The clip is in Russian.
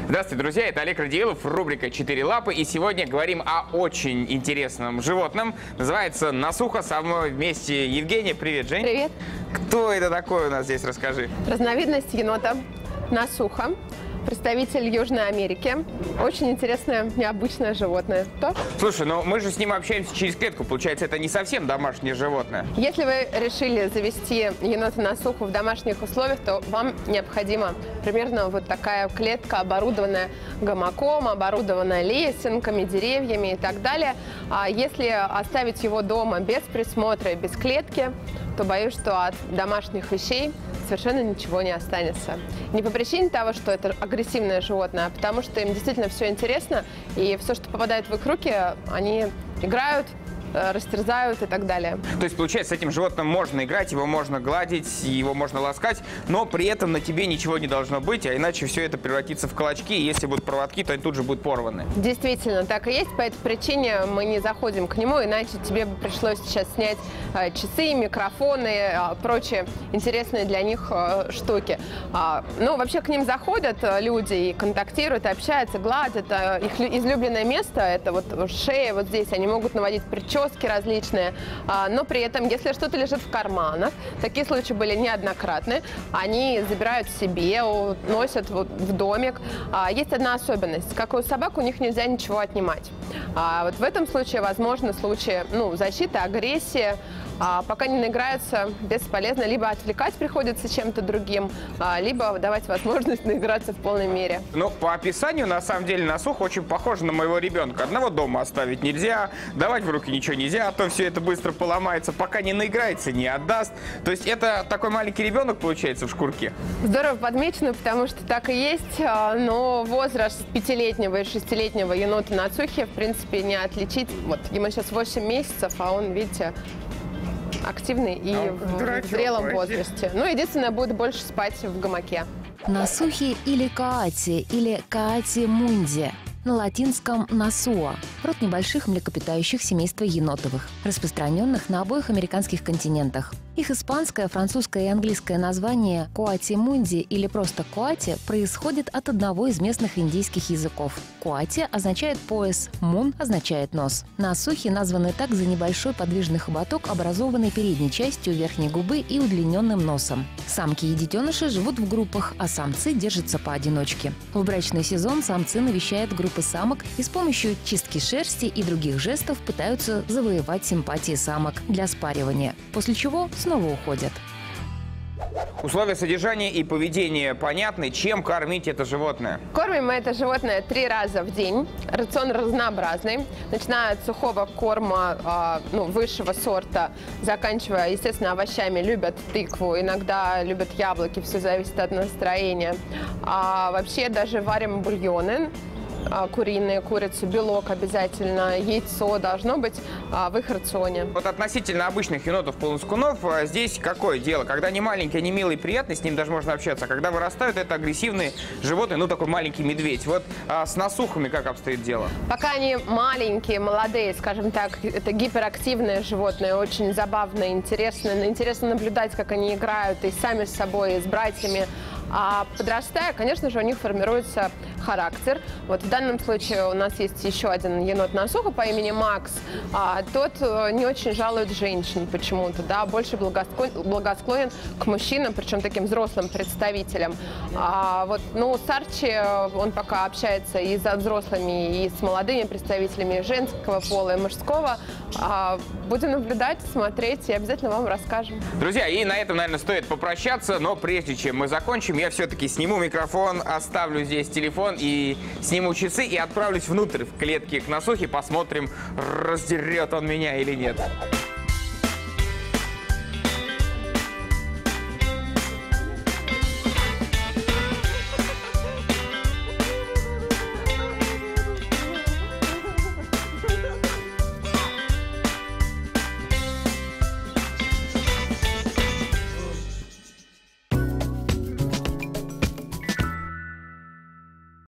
Здравствуйте, друзья, это Олег Радиилов, рубрика «Четыре лапы», и сегодня говорим о очень интересном животном. Называется носуха. Со мной вместе Евгения. Привет, Жень. Привет. Кто это такой у нас здесь, расскажи. Разновидность енота носуха. Представитель Южной Америки. Очень интересное, необычное животное. То? Слушай, ну мы же с ним общаемся через клетку. Получается, это не совсем домашнее животное. Если вы решили завести енота-носуху в домашних условиях, то вам необходима примерно вот такая клетка, оборудованная гамаком, оборудованная лесенками, деревьями и так далее. А если оставить его дома без присмотра и без клетки, то боюсь, что от домашних вещей совершенно ничего не останется. Не по причине того, что это агрессивное животное, а потому что им действительно все интересно, и все, что попадает в их руки, они играют, растерзают и так далее. То есть, получается, с этим животным можно играть, его можно гладить, его можно ласкать, но при этом на тебе ничего не должно быть, а иначе все это превратится в клочки, и если будут проводки, то они тут же будут порваны. Действительно, так и есть. По этой причине мы не заходим к нему, иначе тебе бы пришлось сейчас снять часы, микрофоны, прочие интересные для них штуки. Ну, вообще к ним заходят люди и контактируют, и общаются, гладят. Их излюбленное место – это вот шея, вот здесь. Они могут наводить прически различные, но при этом, если что-то лежит в карманах, такие случаи были неоднократны, они забирают себе, носят вот в домик. Есть одна особенность. Как и у собак, у них нельзя ничего отнимать. Вот в этом случае возможны случаи защиты, агрессии. Пока не наиграются, бесполезно. Либо отвлекать приходится чем-то другим, либо давать возможность наиграться в полной мере. Ну, по описанию, на самом деле, носуха очень похожа на моего ребенка. Одного дома оставить нельзя, давать в руки ничего нельзя, а то все это быстро поломается, пока не наиграется, не отдаст. То есть это такой маленький ребенок, получается, в шкурке? Здорово подмечено, потому что так и есть, но возраст 5-летнего и 6-летнего енота носухи, в принципе, не отличить. Вот ему сейчас 8 месяцев, а он, видите, активный и в зрелом возрасте. Ну, единственное, будет больше спать в гамаке. Носухи или коати, или коати мунди. На латинском «насуа» – род небольших млекопитающих семейства енотовых, распространенных на обоих американских континентах. Их испанское, французское и английское название «коати мунди» или просто «коати» происходит от одного из местных индийских языков. «Коати» означает «пояс», «мун» означает «нос». Носухи названы так за небольшой подвижный хоботок, образованный передней частью верхней губы и удлиненным носом. Самки и детеныши живут в группах, а самцы держатся поодиночке. В брачный сезон самцы навещают группы самок и с помощью чистки шерсти и других жестов пытаются завоевать симпатии самок для спаривания, после чего снова уходят. Условия содержания и поведения понятны. Чем кормить это животное? Кормим мы это животное 3 раза в день. Рацион разнообразный, начиная от сухого корма высшего сорта, заканчивая, естественно, овощами. Любят тыкву, иногда любят яблоки, все зависит от настроения. Вообще даже варим бульоны. Куриные, курицу, белок обязательно, яйцо должно быть в их рационе. Вот относительно обычных енотов-полоскунов здесь какое дело? Когда они маленькие, они милые, приятные, с ним даже можно общаться. А когда вырастают, это агрессивные животные, такой маленький медведь. Вот с носухами как обстоит дело? Пока они маленькие, молодые, скажем так, это гиперактивные животные, очень забавно, интересно. Интересно наблюдать, как они играют и сами с собой, и с братьями. А подрастая, конечно же, у них формируется характер. Вот в данном случае у нас есть еще один енот-носуха по имени Макс. Тот не очень жалует женщин почему-то, да, больше благосклонен к мужчинам, причем таким взрослым представителям. С Арчи он пока общается и со взрослыми, и с молодыми представителями женского пола и мужского. Будем наблюдать, смотреть и обязательно вам расскажем. Друзья, и на этом, наверное, стоит попрощаться, но прежде чем мы закончим, я все-таки сниму микрофон, оставлю здесь телефон и сниму часы и отправлюсь внутрь в клетки к носухе, посмотрим, раздерет он меня или нет.